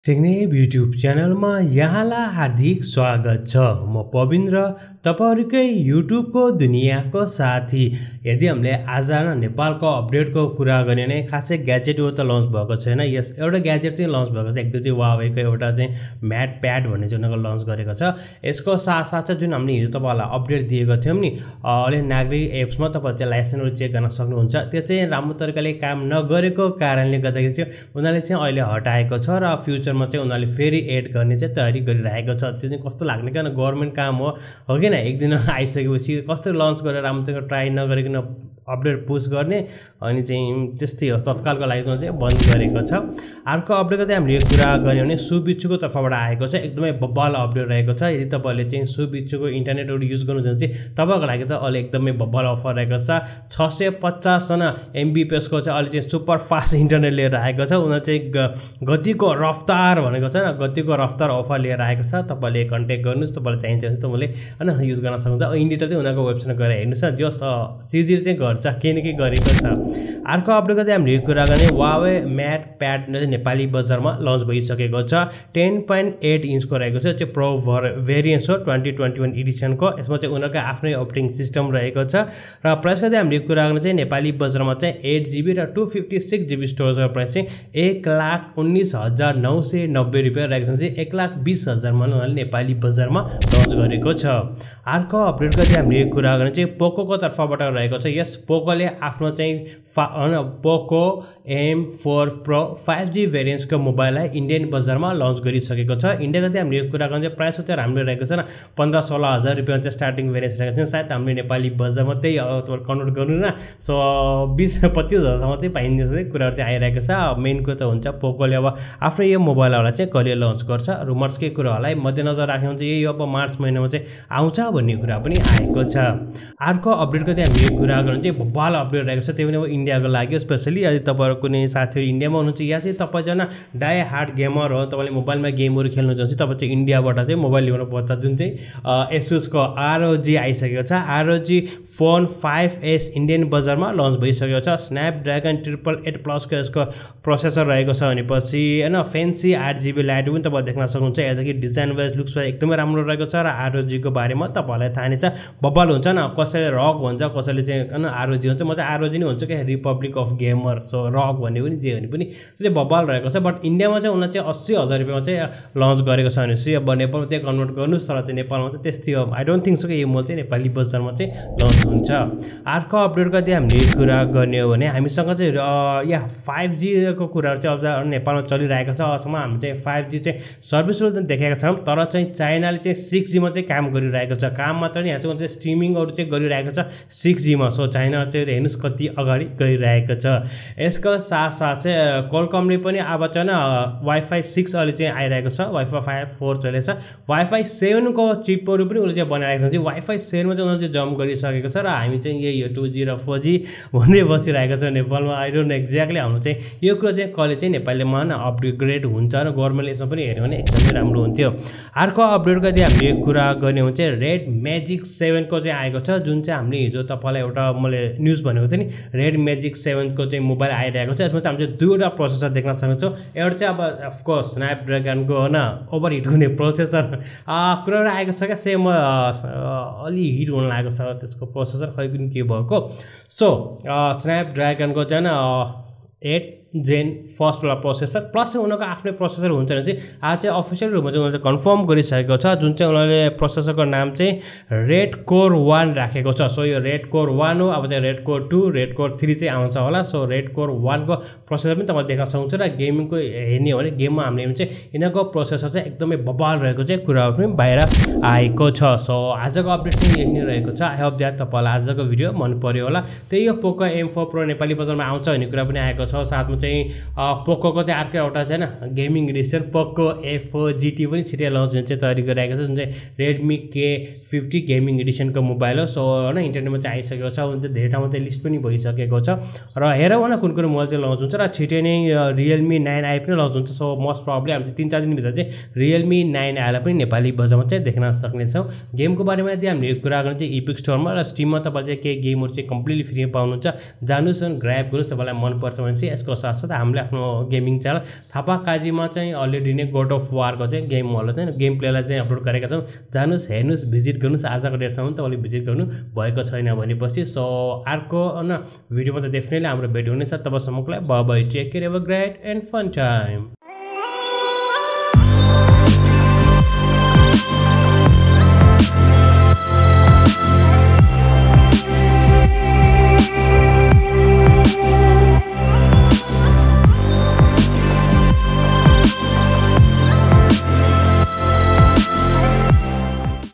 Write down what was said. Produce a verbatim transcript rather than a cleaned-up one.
टेक्नेब YouTube च्यानलमा यहाँलाई हार्दिक स्वागत छ। म पविन्द्र, तपाईहरुकै युट्युबको दुनियाँको साथी। यदि हामीले आज न नेपालको अपडेटको कुरा गर्ने भने खासै ग्याजेट त लन्च भएको छैन। यस एउटा ग्याजेट चाहिँ लन्च भएको छ, एकदम चाहिँ Huawei को एउटा चाहिँ MatePad भन्ने चाहिँ उनीहरुले लन्च गरेको छ। यसको साथसाथै जुन हामीले हिजो तपाईहरुलाई अपडेट दिएको थियौं नि, अहिले नागरिक एप्समा तपाईहरु चाहिँ लाइसेन्सहरु चेक गर्न सक्नुहुन्छ। त्यो चाहिँ राम्रो तरिकाले काम नगरेको कारणले गर्दाखेरि चाहिँ उनीहरुले चाहिँ अहिले हटाएको छ र फ्युचरमा चाहिँ उनीहरुले फेरि एड गर्ने चाहिँ तयारी गरिरहेको छ। त्यो चाहिँ कस्तो लाग्ने किन गभर्नमेन्ट काम हो हो किन एक दिन आइसकेपछि कस्तो लन्च गरेर राम्रोसँग ट्राई नगरिकन अपडेट पुश गर्ने अनि चाहिँ त्यस्तै हो, तत्कालको लागि चाहिँ बन्द गरेको छ। अर्को अपडेटको चाहिँ हामीले कुरा गर्यो भने सुबिच्चुको तर्फबाट आएको छ, एकदमै बब्बल अपडेट रहेको छ। यदि तपाईहरुले चाहिँ सुबिच्चुको इन्टरनेटहरु युज गर्नुहुन्छ चाहिँ तपाईहरुको लागि त अहिले एकदमै बब्बल अफर रहेको छ। छ सय पचास जना एमबीपीएस को चाहिँ अहिले चाहिँ सुपर फास्ट इन्टरनेट लिएर आएको छ। उनीहरु चाहिँ गतिको रफ्तार भनेको छ न, गतिको रफ्तार अफर लिएर आएको छ। तपाईले कन्ट्याक्ट गर्नुस्, तपाईलाई चाहिन्छ भने तपाईले हैन युज गर्न सक्नुहुन्छ। इन डिटेल चाहिँ उनीहरुको वेबसाइटमा गएर हेर्नुस्, जो सिजिल चाहिँ गर्छ के न के गरेको छ। अर्को अपडेटको चाहिँ हामीले कुरा गर्ने Huawei MatePad नेपाली बजारमा लन्च भइसकेको छ। टेन पोइन्ट एट इन्चको रहेको छ, त्यो प्रो भेरिएन्ट हो ट्वेन्टी ट्वेन्टी वन एडिसनको। यसमा चाहिँ उनीहरुको आफ्नै अपरेटिङ सिस्टम रहेको छ र प्राइसको चाहिँ हामीले कुरा गर्ने चाहिँ नेपाली बजारमा चाहिँ एट जीबी र टू फिफ्टी सिक्स जीबी स्टोरेजको प्राइस चाहिँ एक लाख उन्नीस हजार नौ सय नब्बे रुपियाँ रहेको छ। एक लाख बीस हजारमा उनीहरुले नेपाली बजारमा लन्च गरेको छ। अर्को अपडेटको चाहिँ हामीले कुरा गर्ने चाहिँ पोकोको तर्फबाट रहेको छ। यस पोकोले आफ्नो चाहिँ Poco M four pro five G भेरिएन्ट्सको मोबाइललाई इन्डियन बजारमा लन्च गरिसकेको छ। इन्डियाको चाहिँ हामीले कुरा गर्ने चाहिँ प्राइस चाहिँ राम्रो रहेको छ न, पन्ध्र सोह्र हजार रुपियाँ चाहिँ स्टार्टिङ भेरिएन्ट्स रहेको छ। सायद हामीले नेपाली बजारमा त्यही तपाईहरु कन्भर्ट गर्नु न, सो बीस पच्चीस हजारसम्म चाहिँ पाइने चाहिँ कुराहरु चाहिँ आइरहेको छ। मेन कुरा त हुन्छ पोकोले अब आफ्नो यो मोबाइलहरुलाई चाहिँ कहिले लन्च गर्छ, रुमर्सकै कुराहरुलाई मध्यनजर राख्ने हुन्छ। यही अब मार्च महिनामा चाहिँ आउँछ भन्ने कुरा पनि आएको छ। अर्को अपडेटको चाहिँ हामीले कुरा गर्ने चाहिँ बब्बल अपडेट रहेको छ, त्यो पनि अब इन्डियाको लागि स्पेशली। यदि तपाईहरु कुनै साथीहरु इन्डियामा हुनुहुन्छ या चाहिँ तपाई जना डाई हार्ड गेमर हो, तपाईले मोबाइलमा गेमहरु खेल्नु हुन्छ, तपाई चाहिँ इन्डियाबाट चाहिँ मोबाइल ल्याउनु पर्छ। जुन चाहिँ ASUS को R O G आइसकेको छ। R O G phone five S Indian बजारमा लन्च भइसकेको छ। स्न्यापड्रागन ट्रिपल एट प्लस को यसको प्रोसेसर रहेको छ भनेपछि हैन फेन्सी आठ जीबी लाइट पनि तपाईले देख्न सक्नुहुन्छ। यहाँदेखि डिजाइन वाइज लुक्स वाइज एकदमै राम्रो रहेको छ र R O G को बारेमा तपाईलाई थाहा नै छ, बब्बल हुन्छ न। कसैले रक भन्छ, कसैले चाहिँ हैन R O G हुन्छ, म चाहिँ R O G नै भन्छु के, रिपब्लिक अफ गेमर। सो रक भन्ने पनि जे भने पनि त्यो बब्बल रहेको छ। बट इन्डियामा चाहिँ उनीहरुले चाहिँ अस्सी हजार रुपियाँमा चाहिँ लन्च गरेको छ भनेपछि अब नेपालमा चाहिँ कन्भर्ट गर्नुस्, तर चाहिँ नेपालमा चाहिँ त्यस्तै हो। आई डोन्ट थिंक सो कि यो मोबाइल चाहिँ नेपाली बजारमा चाहिँ लन्च हुन्छ। अर्को अपडेटको चाहिँ हामीले कुरा गर्ने हो भने हामीसँग चाहिँ या फाइभ जी को कुराहरु चाहिँ अब नेपालमा चलिरहेको छ। अझसम्म हामी चाहिँ फाइभ जी चाहिँ सर्भिसहरु चाहिँ देखेका छौं, तर चाहिँ चाइनाले चाहिँ सिक्स जी मा चाहिँ काम गरिरहेको छ। काम मात्र नि यहाँ चाहिँ स्ट्रिमिङहरु चाहिँ गरिरहेको छ सिक्स जी मा। सो चाइना चाहिँ हेर्नुस् कति अगाडि गइरहेको छ। यसको साथसाथ चाहिँ कोलकमले पनि अब चाहिँ वाइफाई सिक्स अहिले चाहिँ आइरहेको छ, वाइफाई फाइभ फोर चलेछ। वाइफाई सेभेन को चिपहरु पनि उनीहरुले चाहिँ बनाइरहेको छ। वाइफाई सेभेन मा चाहिँ उनीहरुले चाहिँ जम्प गरिसकेको छ र हामी चाहिँ यही हो टू जी र फोर जी भन्दै बसिरहेको छ नेपालमा। आई डोन्ट नो एक्ज्याक्टली हाम्रो चाहिँ यो कुरा चाहिँ कहिले चाहिँ नेपालीमा न अपग्रेड हुन्छ र गभर्नमेन्टले यसमा पनि हेर्यो भने एकदमै राम्रो हुन्थ्यो। अर्को अपडेटको चाहिँ हामीले कुरा गर्ने हो भने चाहिँ रेडमेजिक सेभेन को चाहिँ आएको छ, जुन चाहिँ हामीले हिजो तपाईलाई एउटा मैले न्यूज भनेको थिएँ नि, रेडमेजिक सेभेन को चाहिँ मोबाइल आइरहेको छ। यसमा चाहिँ हामीले दुईवटा प्रोसेसर देख्न सक्छौँ। एउटा चाहिँ अब अफकोर्स स्न्यापड्रागनको होइन ओभरहिट हुने प्रोसेसर कुराहरू आएको छ क्या, सेम अलि हिट हुन लागेको छ त्यसको प्रोसेसर, खै पनि के भएको। सो स्न्यापड्रागनको चाहिँ एट जेन फर्स्ट वाला प्रोसेसर प्लस उनीहरुको आफ्नै प्रोसेसर हुन्छ भने चाहिँ आज चाहिँ अफिसियल रूपमा चाहिँ उनीहरुले कन्फर्म गरिसकेको छ, जुन चाहिँ उनीहरुले प्रोसेसरको नाम चाहिँ रेड कोर वन राखेको छ। सो यो रेड कोर वन हो, अब चाहिँ red core two red core three चाहिँ आउँछ होला। सो रेड कोर वन को प्रोसेसर पनि तपाईले देख्न सक्नुहुन्छ र गेमिङको हेर्ने हो भने गेममा हामीले चाहिँ यिनीहरुको प्रोसेसर चाहिँ एकदमै बब्बल रहेको चाहिँ कुराहरु पनि बाहिर आएको छ। सो आजको अपडेट चाहिँ यही नै रहेको छ। आई होप दैट तपाईलाई आजको भिडियो मन पर्यो होला। त्यही यो पोको एम फोर प्रो नेपाली बजारमा आउँछ भन्ने कुरा पनि आएको छ। साथमा चाहिँ पोको चाहिँ अर्को एउटा चाहिँ हैन gaming edition Poco F four G T पनि छिटै लन्च हुने चाहिँ तयारी गरिरहेको छ, जुन चाहिँ रेडमी के फिफ्टी गेमिङ एडिसनको मोबाइल हो। सो हैन इन्टरनेटमा चाहिँ आइसकेको छ, उन चाहिँ धेरै ठाउँमा चाहिँ लिस्ट पनि भइसकेको छ र हेरौँ न कुन कुन मोबाइल चाहिँ लन्च हुन्छ र छिटै नै रियलमी नाइन आई पनि लन्च हुन्छ। सो मोस्ट प्रब्लम हामी चाहिँ तीन चार दिनभित्र चाहिँ रियलमी नाइन आईलाई पनि नेपाली बजारमा चाहिँ देख्न सक्नेछौँ। गेमको बारेमा यदि हामीले कुरा गर्ने चाहिँ इपिक स्टोरमा र स्टिममा तपाईले चाहिँ केही गेमहरु चाहिँ कम्प्लिटली फ्रीमा पाउनुहुन्छ। जानुस् अनि ग्र्याब गर्नुस्, तपाईलाई मन पर्छ भने चाहिँ यसको साथसाथै हामीले आफ्नो गेमिङ च्यानल थापा काजीमा चाहिँ अलरेडी नै गॉड अफ वारको चाहिँ गेम होला चाहिँ गेम प्लेलाई चाहिँ अपलोड गरेका छौँ। जानुस्, हेर्नुस्, भिजिट गर्नुस्। आजको डेटसम्म तपाईँले भिजिट गर्नु भएको छैन भनेपछि सो अर्को न भिडियोमा त डेफिनेटली हाम्रो भेट हुनेछ। तबसम्मको लागि bye bye, take care, have a great and fun time.